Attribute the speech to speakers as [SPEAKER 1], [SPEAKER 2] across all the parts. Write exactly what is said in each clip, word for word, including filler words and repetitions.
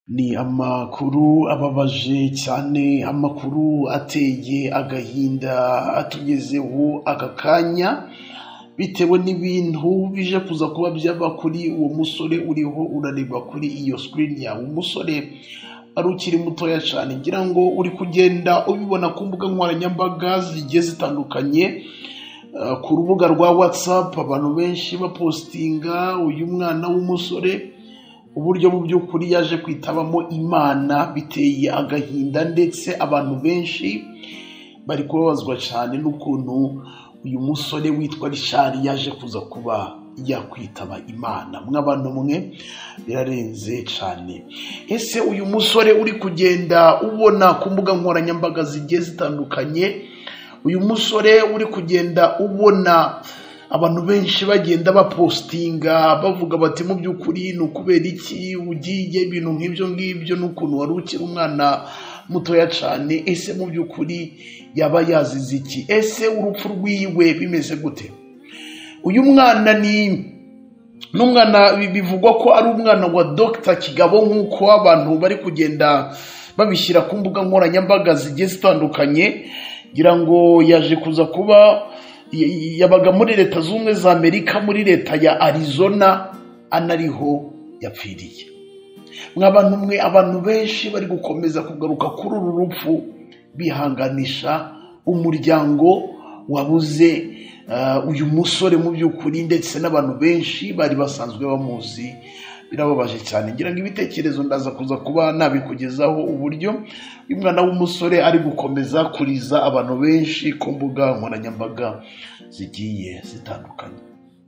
[SPEAKER 1] Ni amakuru ababaje cyane, amakuru ateye agahinda atugezeho aka kanya bitewe n'ibintu bije kuza kuba byaba kuri uwo musore uriho urareba kuri iyo screen yawe. Umusore ari ukiri mutoya cyane, ngira ngo uri kugenda ubibona ku mbuga nkoranyambaga zigiye zitandukanye. Uh, ku rubuga rwa WhatsApp abantu benshi bapostinga uyu mwana w'umusore uburyo mu by'ukuri yaje kwitabamo Imana, biteye agahinda ndetse abantu benshi bari kubabazwa cyane n'ukuntu uyu musore witwa Richard yaje kuza kuba yakwitaba Imana. Mw'abantu mwe birarenze cyane. Ese uyu musore uri kugenda ubona ku mbuga nkoranyambaga zigiye zitandukanye, uyu musore uri kugenda ubona abantu benshi bagenda bapostinga bavuga bati mu by'ukuri ni ukubera iki ugiye ibintu nk'ibyo ngibyo n'ukuntu wari ukiri umwana mutoya cyane. Ese mu by'ukuri yaba yazize iki? Ese urupfu rwiwe bimeze gute? Uyu mwana ni n'umwana bivugwa ko ari umwana wa Doctor Kigabo nk'uko abantu bari kugenda babishyira ku mbuga nkoranyambaga zigiye zitandukanye. Ngira ngo yaje kuza kuba yabaga muri leta z'ubumwe za Amerika, muri leta ya Arizona, anariho yapfiriye. Mw'abantu mwe abantu benshi bari gukomeza kugaruka kuri uru rupfu bihanganisha umuryango wabuze uh, uyu musore mu by'ukuri, ndetse n'abantu benshi bari basanzwe bamuzi. Birababaje cyane. Ngira ngo ibitekerezo ndaza kuza kuba nabikugezaho uburyo uyu mwana w'umusore ari gukomeza kuriza abantu benshi ku mbuga nkoranyambaga zigiye zitandukanye.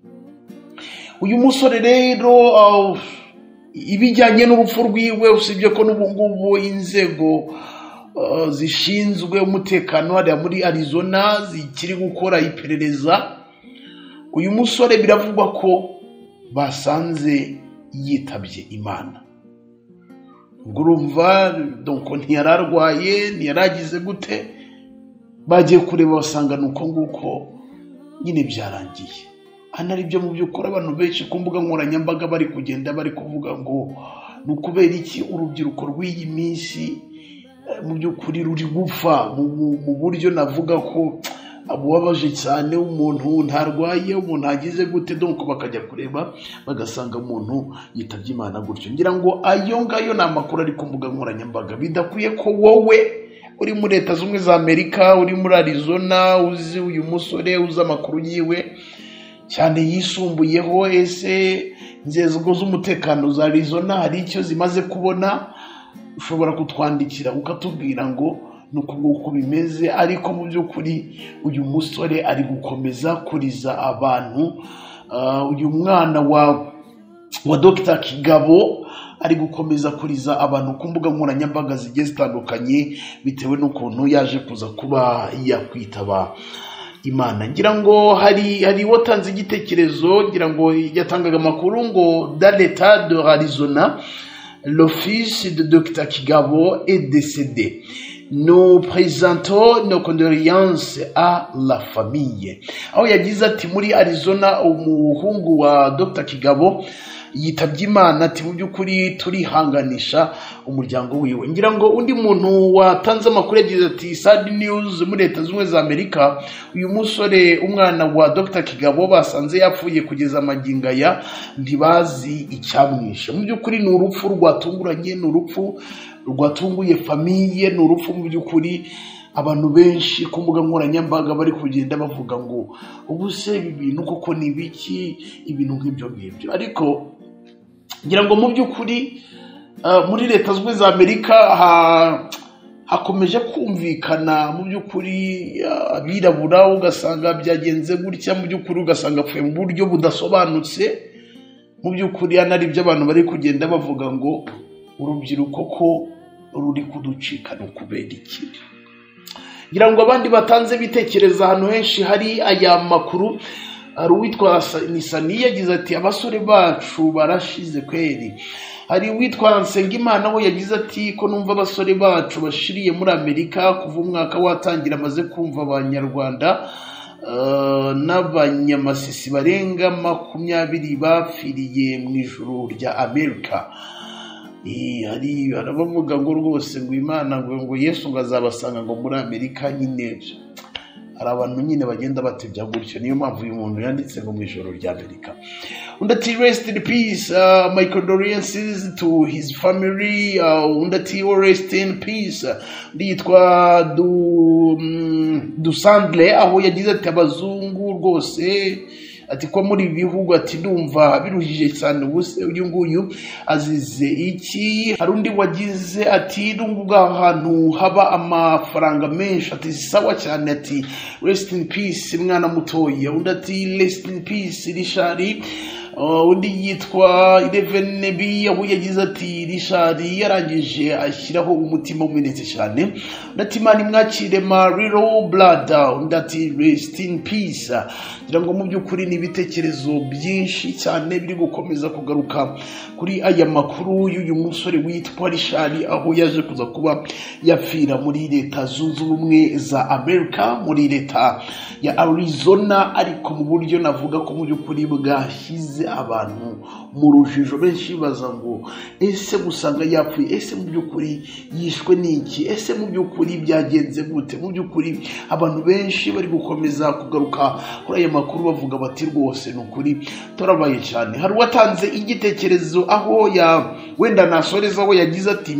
[SPEAKER 1] Uyu musore rero uh, ibijyanye n'urupfu rwiwe, usibye ko n'ubu ngubu inzego uh, zishinzwe umutekano hariya muri Arizona zikiri gukora iperereza, uyu musore biravugwa ko basanze yitabye Imana. Ubwo urumva donc ntiyararwaye, ntiyaragize gute, bagiye kureba basanga nuko nguko nyine byarangiye. Anari byo mu by'ukuri abantu benshi ku mbuga nkoranyambaga bari kugenda bari kuvuga ngo ni ukubera iki urubyiruko rw'iyi minsi mu by'ukuri ruri gupfa mu buryo navuga ko abubabaje cyane. Umuntu ntarwaye, umuntu agize gute, donc bakajya kureba bagasanga umuntu yitabye Imana gutyo. Ngira ngo ayo ngayo ni amakuru ari ku mbuga nkoranyambaga. Bidakwiye ko wowe uri muri leta z'ubumwe za Amerika, uri muri Arizona, uzi uyu musore, uzi amakuru yiwe cyane yisumbuyeho. Ese inzego z'umutekano za Arizona hari icyo zimaze kubona? Ushobora kutwandikira ukatubwira ngo nuko nguko bimeze. Ariko mu by'ukuri uyu musore ari gukomeza kuriza abantu. Uh, uyu mwana wa wa Doctor Kigabo ari gukomeza kuriza abantu ku mbuga nkoranyambaga zigiye zitandukanye bitewe n'ukuntu yaje kuza kuba yakwitaba Imana. Ngira ngo hari hari watanze igitekerezo, ngira ngo yatangaga amakuru ngo dans l'état de Arizona, l'office de Docteur Kigabo est décédé. Nous présentons nos condoléances à la famille. Aho yagize ati muri Arizona umuhungu wa Doctor Kigabo yitabye Imana, ati mu by'ukuri turihanganisha umuryango wiwe. Ngira ngo undi muntu watanze amakuru yagize ati sad news muri leta z'ubumwe za Amerika, uyu musore umwana wa Doctor Kigabo basanze yapfuye kugeza amaginga ya ntibazi icyamwishe. Mu by'ukuri ni urupfu rwatunguranye, ni urupfu rwatunguye famiye, ni urupfu mu by'ukuri abantu benshi ku mbuga nkoranyambaga bari kugenda bavuga ngo ubuse ibi bintu koko ni biki, ibintu nk'ibyo ngibyo. Ariko ngira ngo mu by'ukuri uh, muri leta z'ubumwe za Amerika ha, hakomeje kumvikana mu by'ukuri abirabura uh, ugasanga byagenze gutya, mu by'ukuri ugasanga apfuye mu buryo budasobanutse. Mu by'ukuri anari byo abantu bari kugenda bavuga ngo urubyiruko ko ruri kuducika no kubera iki. Ngira ngo abandi batanze bitekereza ahantu henshi hari aya makuru. Hari uwitwa Nisani yagize ati abasore bacu barashize kweri. Hari uwitwa Nsengimana aho yagize ati ko numva abasore bacu bashiriye muri Amerika kuva umwaka watangira, amaze kumva abanyarwanda uh, n'abanyamasisi barenga makumyabiri bapfiriye mu ijuru rya Amerika. Eh, hari arabavuga ngo rwose ngo Imana ngo ngo Yesu ngo azabasanga ngo muri Amerika nyine. Hari abantu nyine bagenda batebya gutyo, niyo mpamvu uyu muntu yanditse ngo mu ijoro rya Amerika. Undi ati rest in peace, uh, my condolences to his family. Uh, undi ati rest in peace. Undi yitwa du mm, du Sandle, aho yagize ati abazungu rwose ati ko muri bihugu ati ndumva biruhije cyane ubuse uyu nguyu azize iki. Hari undi wagize ati ndumva ahantu haba amafaranga menshi ati sawa cyane ati rest in peace mwana mutoya. Undi ati rest in peace Rishari. Uh, undi yitwa eleven B, aho yagize ati Rishari yarangije ashyiraho umutima umenetse cyane. Undi ati Imana imwakire Mariro Blada. Undi ati rest in peace. Ngira ngo mu by'ukuri ni ibitekerezo byinshi cyane biri gukomeza kugaruka kuri aya makuru y'uyu musore witwa Rishari, aho yaje kuza kuba yapfira muri leta zunze ubumwe za Amerika, muri leta ya Arizona, ariko mu buryo navuga ko mu by'ukuri bwashyize abantu mu rujijo. Benshi baza ngo ese gusanga yapfuye, ese mu by'ukuri yishwe n'iki, ese mu by'ukuri byagenze gute. Mu by'ukuri abantu benshi bari gukomeza kugaruka kuri aya makuru bavuga bati rwose n'ukuri turabaye cyane. Hari watanze igitekerezo aho ya wenda nasoreza aho yagize ati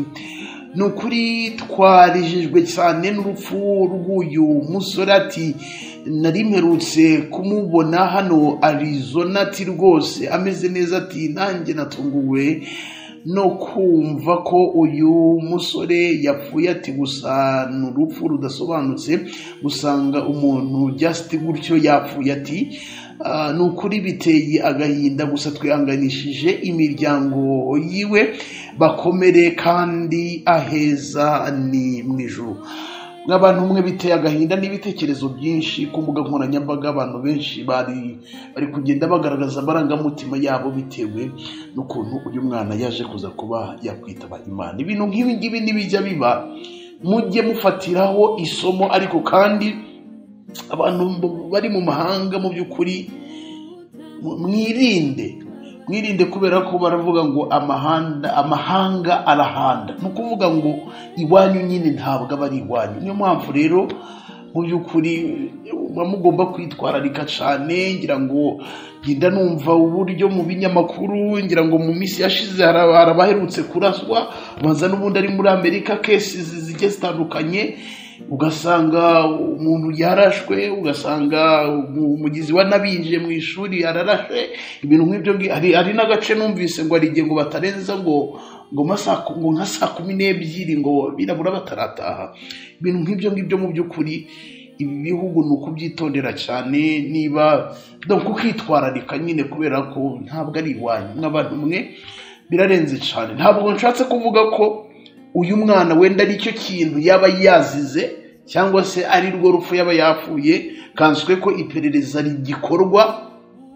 [SPEAKER 1] nukuri twarijijwe cyane n'urupfu rw'uyu musore ati nari mperutse kumubona hano Arizona ati rwose ameze neza ati nanjye natunguwe no kumva ko uyu musore yapfuye ati gusa n'urupfu rudasobanutse gusanga umuntu just gutyo yapfuye ati Uh, nukuri biteye agahinda gusa twihanganishije imiryango yiwe bakomere kandi aheza ni mwijuru. N'abantu umwe biteye agahinda n'ibitekerezo byinshi ku mbuga nkoranyambaga. Abantu benshi bari bari kugenda bagaragaza amarangamutima yabo bitewe n'ukuntu uyu mwana yaje kuza kuba yakwitaba Imana. Ibintu nk'ibi ngibi nibijya biba mujye mufatiraho isomo, ariko kandi abantu bari mu mahanga mu by'ukuri mwirinde mwirinde kubera ko baravuga ngo amahanga amahanga arahanda, ni ukuvuga ngo iwanyu nyine ntabwo aba ari iwanyu. Niyo mpamvu rero mu by'ukuri mugomba kwitwararika cyane. Ngira ngo genda numva uburyo mu binyamakuru, ngira ngo mu minsi yashize harabaherutse kuraswa baza n'ubundi ari muri Amerika, cases zigiye zitandukanye, ugasanga umuntu yarashwe, ugasanga umugizi wa nabinje mu ishuri yararashe. Ibintu nk'ibyo hari hari n'agace numvise ngo ari ngo batarenza ngo ngo masako ngo nka saa kumi n'ebyiri ngo birabura batarataha. Ibintu nk'ibyo ngibyo mu by'ukuri ibi bihugu ni ukubyitondera cyane, niba donc ukitwararika nyine kubera ko ntabwo ari iwanyu. Nk'abantu mwe birarenze cyane. Ntabwo nshatse kuvuga ko uyu mwana wenda ari cyo kintu yaba yazize cyangwa se ari rwo rupfu yaba yapfuye, kanswe ko iperereza rigikorwa,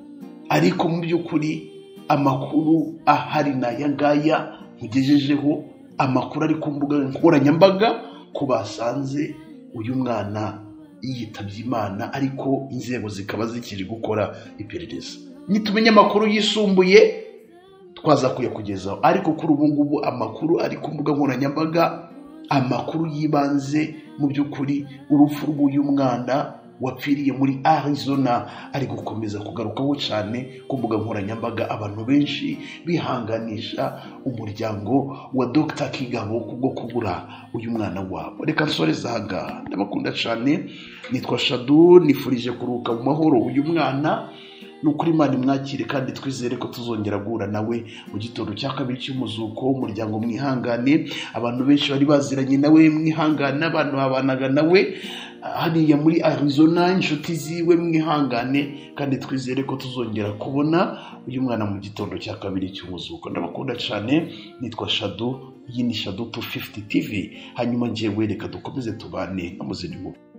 [SPEAKER 1] ariko mu by'ukuri amakuru ahari n'aya ngaya mugejejeho, amakuru ari ku mbuga nkoranyambaga ko basanze uyu mwana yitabye Imana, ariko inzego zikaba zikiri gukora iperereza. Nitumenya amakuru yisumbuye twaza kuyakugezaho, ariko kuri ubu ngubu amakuru ari ku mbuga nkoranyambaga, amakuru yibanze mu by'ukuri urupfu rw'uyu mwana wapfiriye muri Arizona ari gukomeza kugarukaho cyane ku mbuga nkoranyambaga. Abantu benshi bihanganisha umuryango wa Doctor Kigabo kubwo kubura uyu mwana wabo. Reka nsoreza aha, ndabakunda cyane. Nitwa Shadu, nifurije kuruka mu mahoro uyu mwana. Nukuri Imana imwakire kandi twizere ko tuzongera guhura nawe mu gitondo cya kabiri cy'umuzuko. Umuryango mwihangane, abantu benshi bari baziranye nawe mwihangane, abantu babanaga nawe hariya muri Arizona, inshuti ziwe mwihangane, kandi twizere ko tuzongera kubona uyu mwana mu gitondo cya kabiri cy'umuzuko. Ndabakunda cyane. Nitwa Shadu, iyi ni Shadu two fifty T V. Hanyuma ngiye wereka dukomeze tubane no mu zindi nkuru.